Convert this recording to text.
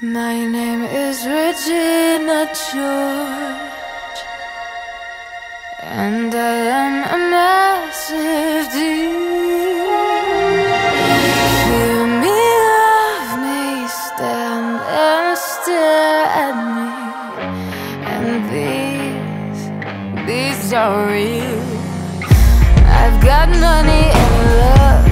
My name is Regina George, and I am a massive deal. Hear me, love me, stand and stare at me, and these are real. I've got money and love,